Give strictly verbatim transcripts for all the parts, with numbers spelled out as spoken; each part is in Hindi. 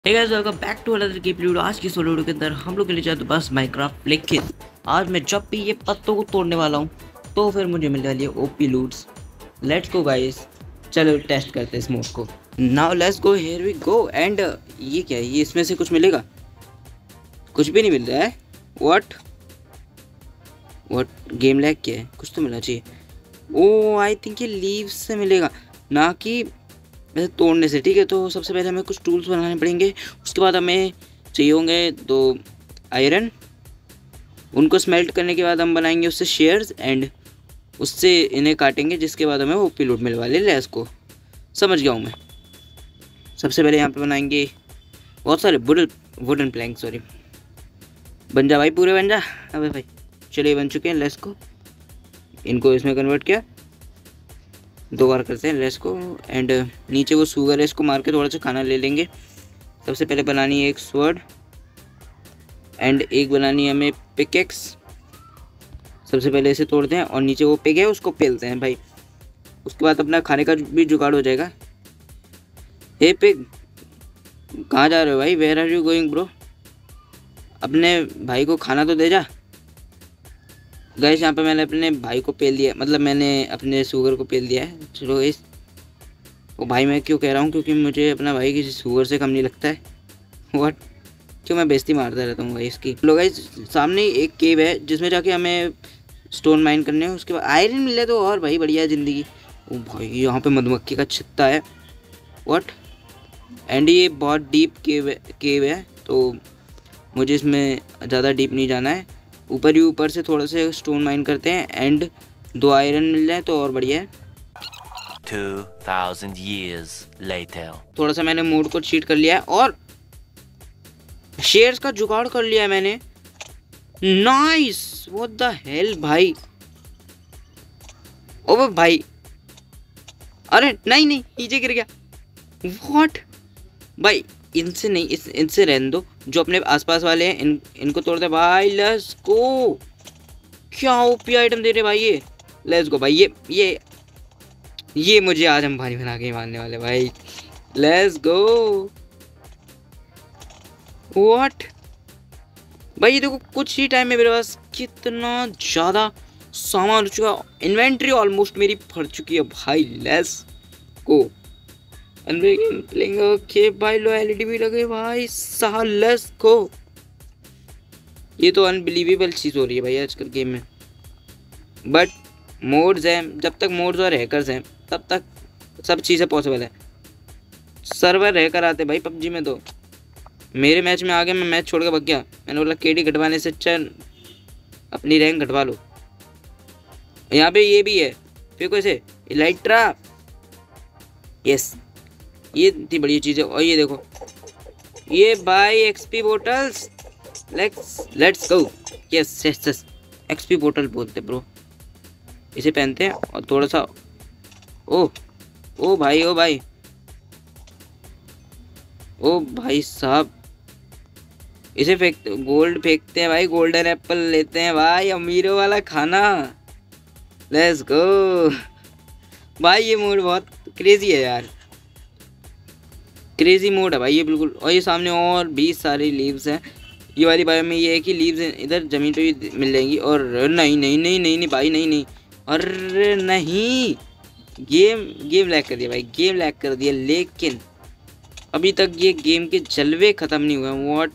Hey guys, welcome back to another game video. आज की इस वीडियो के अंदर हम लोग के लिए जाते बस माइनक्राफ्ट, लेकिन आज मैं जब भी ये पत्तों को तोड़ने वाला हूँ तो फिर मुझे मिलने वाली है OP loots. Let's go guys, चलो टेस्ट करते हैं इस मोड को। Now let's go, here we go. And ये क्या है, ये इसमें से कुछ मिलेगा? कुछ भी नहीं मिल रहा है। व्हाट व्हाट गेम लैग क्या है? कुछ तो मिलना चाहिए। ओ आई थिंक ये लीव्स से मिलेगा, ना कि वैसे तोड़ने से। ठीक है, तो सबसे पहले हमें कुछ टूल्स बनाने पड़ेंगे। उसके बाद हमें चाहिए होंगे दो आयरन। उनको स्मेल्ट करने के बाद हम बनाएंगे उससे शेयर्स, एंड उससे इन्हें काटेंगे, जिसके बाद हमें वो पिलूट मिलने वाले लेस को। समझ गया हूँ मैं। सबसे पहले यहाँ पे बनाएंगे बहुत सारे वुडन वुडन प्लैंक। सॉरी, बन जा भाई, पूरे बन जा। अबे भाई चलिए, बन चुके हैं लेस को। इनको इसमें कन्वर्ट किया, दो बार करते हैं लेस को। एंड नीचे वो सुगर है, इसको मार के थोड़ा सा खाना ले लेंगे। सबसे पहले बनानी है एक स्वर्ड, एंड एक बनानी है हमें पिकेक्स। सबसे पहले इसे तोड़ते हैं और नीचे वो पिग है उसको पेलते हैं भाई। उसके बाद अपना खाने का भी जुगाड़ हो जाएगा। हे पिग, कहाँ जा रहे हो भाई? Where are you going bro? अपने भाई को खाना तो दे जा। गैस यहाँ पे मैंने अपने भाई को पेल दिया, मतलब मैंने अपने सुगर को पेल दिया है। चलो गैस, वो भाई मैं क्यों कह रहा हूँ, क्योंकि मुझे अपना भाई किसी सुगर से कम नहीं लगता है। व्हाट, क्यों मैं बेइज्जती मारता रहता हूँ भाई इसकी। लोग गाइस, सामने एक केव है जिसमें जाके हमें स्टोन माइन करने हैं। उसके बाद आयरन मिले तो और भाई बढ़िया ज़िंदगी। ओ भाई, यहाँ पे मधुमक्खी का छत्ता है। व्हाट, एंड ये बहुत डीप केव केव है, तो मुझे इसमें ज़्यादा डीप नहीं जाना है। ऊपर ही ऊपर से थोड़ा सा स्टोन माइन करते हैं, एंड दो आयरन मिल जाए तो और बढ़िया है। two thousand years later. थोड़ा सा मैंने मोड को चीट कर लिया है और शेयर्स का जुगाड़ कर लिया है मैंने। नाइस, व्हाट द हेल भाई। ओबे भाई, अरे नहीं नहीं, नीचे गिर गया। व्हाट भाई, इनसे नहीं, इस इनसे रहने दो। जो अपने आसपास वाले हैं इन इनको तोड़ दे भाई। Let's go. क्या ओपी आइटम दे रहे भाई ये। लेट्स गो भाई, ये ये ये मुझे आज अंबानी बना के मारने वाले भाई। Let's go. व्हाट भाई, ये देखो कुछ ही टाइम में मेरे पास कितना ज़्यादा सामान हो चुका। इन्वेंट्री ऑलमोस्ट मेरी भर चुकी है भाई। Let's go. प्लेइंग ओके भाई, लो एलईडी भी लगे भाई साहब। Let's go. ये तो अनबिलीवेबल चीज़ हो रही है भाई आजकल गेम में। बट मोड्स हैं, जब तक मोड्स और हैकर्स हैं तब तक सब चीज़ें पॉसिबल है। सर्वर हैकर आते भाई पबजी में, तो मेरे मैच में आ गए, मैं मैच छोड़ के भाग गया। मैंने बोला केडी घटवाने से अच्छा अपनी रैंक घटवा लो। यहाँ पे ये भी है, फिर कोई से इलाइट्रा। यस, ये इतनी बढ़िया चीज़ है। और ये देखो, ये भाई XP bottles. Let's let's go. Yes yes yes, XP bottle बोलते ब्रो। इसे पहनते हैं और थोड़ा सा, ओ ओ भाई, ओ भाई, ओ भाई साहब, इसे फेंक, गोल्ड फेंकते हैं भाई। गोल्डन एप्पल लेते हैं भाई, अमीरों वाला खाना। लेट्स गो भाई। ये मोड बहुत क्रेजी है यार, क्रेजी मोड है भाई ये बिल्कुल। और ये सामने और भी सारी लीव्स हैं। ये वाली बायो में ये है कि लीव्स इधर ज़मीन पे भी मिल जाएंगी। और नहीं नहीं नहीं नहीं नहीं भाई, नहीं नहीं, अरे नहीं, गेम गेम लैग कर दिया भाई, गेम लैग कर दिया। लेकिन अभी तक ये गेम के जलवे ख़त्म नहीं हुए। What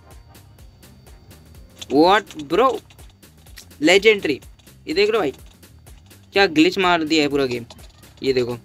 what bro, legendary. ये देख लो भाई, क्या ग्लिच मार दिया है पूरा गेम। ये देखो,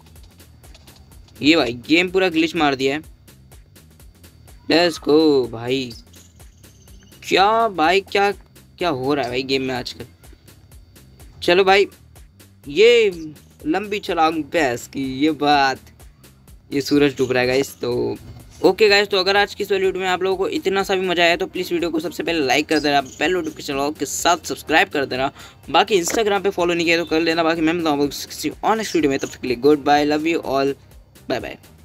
ये भाई गेम पूरा ग्लिच मार दिया है। लेट्स गो भाई। क्या भाई, क्या क्या हो रहा है भाई गेम में आजकल। चलो भाई, ये लंबी छलांग भैंस की ये बात। ये सूरज डूब रहा है गाइस। तो ओके गाइस, तो अगर आज की इस वीडियो में आप लोगों को इतना सा भी मजा आया तो प्लीज़ वीडियो को सबसे पहले लाइक कर देना, बेल नोटिफिकेशन के साथ सब्सक्राइब कर देना। बाकी इंस्टाग्राम पे फॉलो नहीं किया तो कर लेना। बाकी मैं बताऊँ किसी ऑनेस्ट वीडियो में, तब तक के लिए good bye, love you all, bye bye.